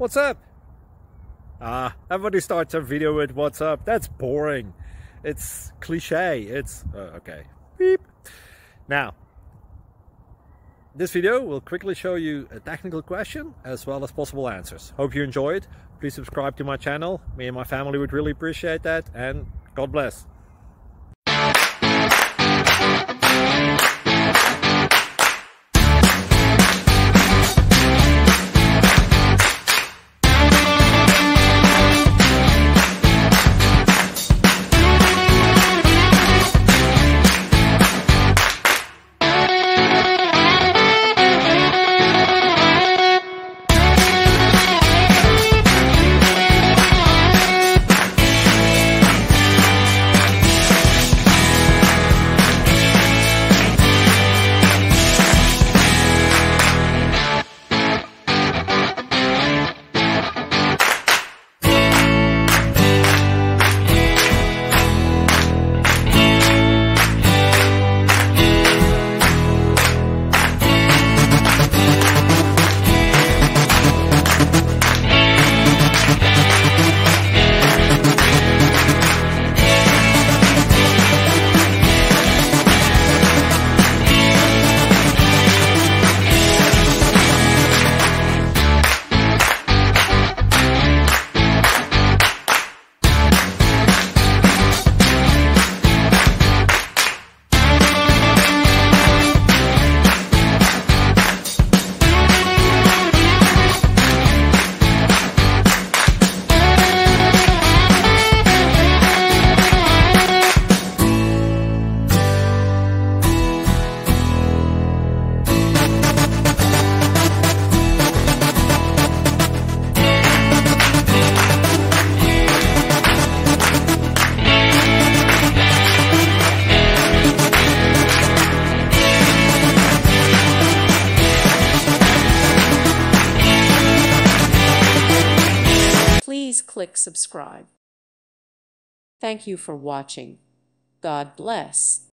What's up? Everybody starts a video with what's up. That's boring. It's cliche. It's okay. Beep. Now, this video will quickly show you a technical question as well as possible answers. Hope you enjoy it. Please subscribe to my channel. Me and my family would really appreciate that, and God bless. Please click subscribe. Thank you for watching. God bless.